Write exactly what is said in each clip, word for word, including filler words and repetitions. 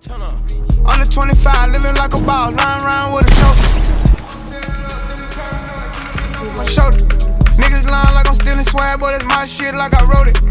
Under twenty-five, living like a boss, lying around with a choke. My shoulder. Niggas lying like I'm stealing swag, but it's my shit like I wrote it.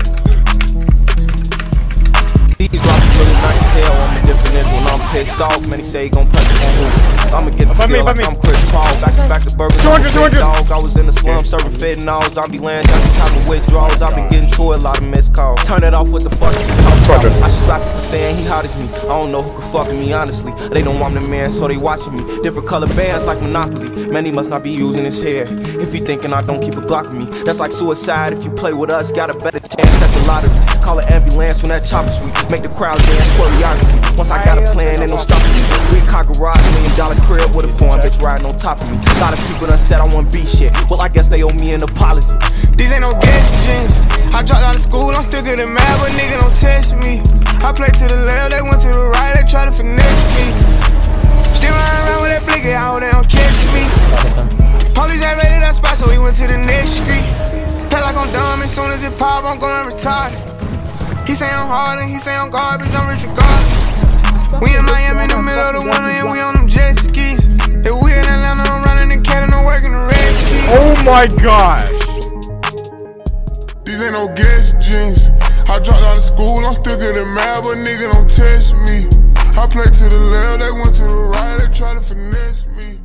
These blocks really nice as hell. I'm a different nigga when I'm pissed off. Many say he gon' press it on who. I'ma get the skill like I'm Chris Paul. Back to back to burgers. two hundred, two hundred. Dog. I was in the slum serving fentanyl. Zombie land, every time of withdrawals. I've been getting to a lot of missed calls. Turn it off, what the fuck is he talking about? I should slap him for saying he hot as me. I don't know who could fuck with me, honestly. They don't want the man, so they watching me. Different color bands like Monopoly. Man, he must not be using his hair. If he thinking I don't keep a Glock with me, that's like suicide. If you play with us, got a better chance at the lottery. Call an ambulance when that chopper sweet. Make the crowd dance choreography. Once I got a plan, ain't no stopping me. Three car garage, million dollar crib with a foreign bitch riding on top of me. A lot of people done said I want beat shit. Well, I guess they owe me an apology. These ain't no gadget jeans. I dropped out of school, I'm still getting mad, but nigga don't test me. I play to the left, they went to the right, they try to finesse me. Still riding around with that blicky, I hope they don't catch me. Police ain't raided that spot, so we went to the next street. Play like I'm dumb, as soon as it pop, I'm going retarded. He say I'm hard and he say I'm garbage, I'm rich regardless. We in Miami in the middle of the winter and we on them jet skis. If we in Atlanta, I'm running in Canada, I'm working the red keys. Oh my gosh! These ain't no gas jeans. I dropped out of school, I'm still getting mad, but nigga don't test me. I play to the left, they went to the right, they try to finesse me.